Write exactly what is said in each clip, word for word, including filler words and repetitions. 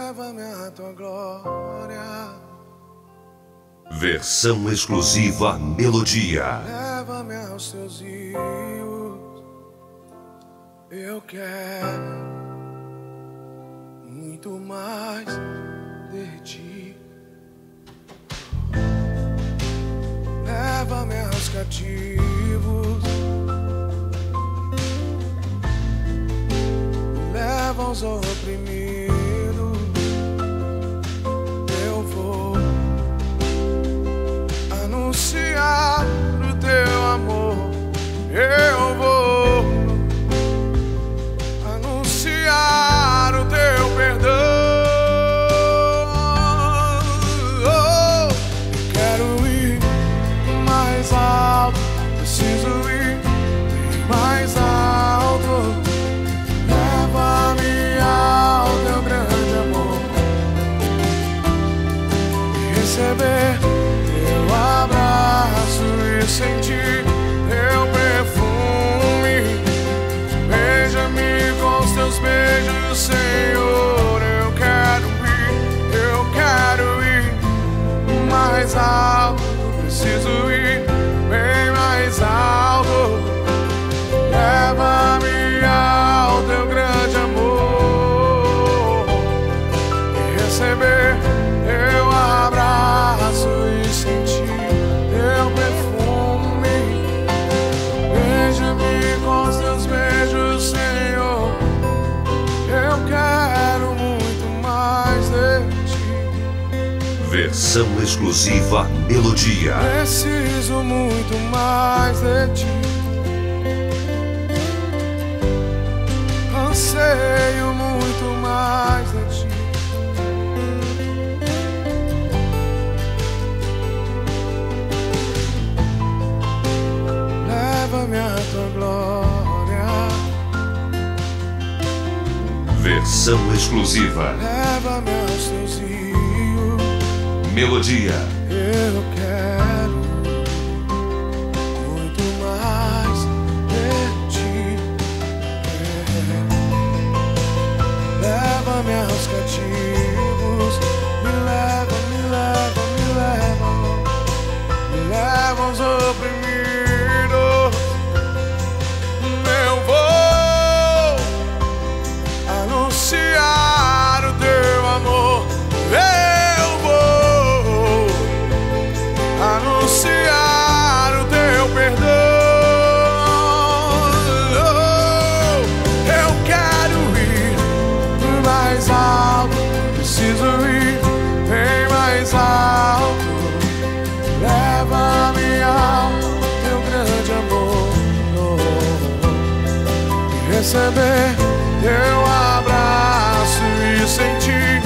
leva-me à tua glória. Versão exclusiva Melodia. Leva-me aos teus rios. Eu quero muito mais de ti. Leva-me aos cativos. Leva aos oprimidos. Eu vou anunciar o teu amor. Eu vou anunciar o teu perdão. Oh, quero ir mais alto, preciso ir bem mais alto. Leva-me ao teu grande amor e receber teu abraço e sentir teu perfume. Beija-me com os teus beijos, Senhor. Eu quero ir, eu quero ir mais alto, preciso ir bem mais alto. Leva-me ao teu grande amor e receber teu abraço e sentir teu perfume. Beija-me com os teus beijos, Senhor. Eu quero muito mais de ti. Versão exclusiva Melodia. Preciso muito mais de ti. Anseio muito mais de ti. Leva-me à tua glória. Versão exclusiva Leva-me aos teus rios. Melodia. Eu quero muito mais de ti. Leva-me aos cativos. Me leva, me leva, me leva. Me leva aos oprimidos. Eu vou anunciar o teu amor. Eu vou anunciar o teu perdão. Eu quero ir mais alto, preciso ir bem mais alto. Leva-me ao teu grande amor e receber teu abraço e sentir.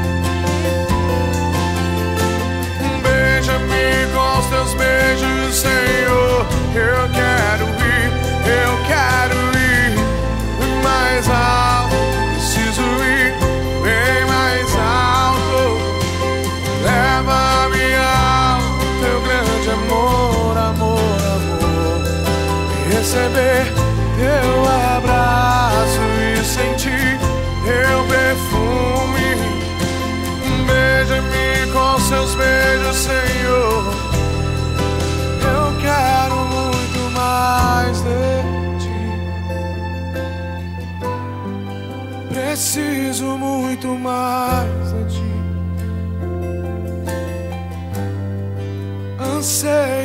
Beija-me com os teus beijos, Senhor. Eu quero ir, eu quero ir mais alto, preciso ir bem mais alto. Leva-me ao teu grande amor, amor, amor e receber teu abraço e sentir teu perfume. Beija-me com seus beijos, Senhor. Eu quero muito mais de ti. Preciso muito mais de ti. Anseio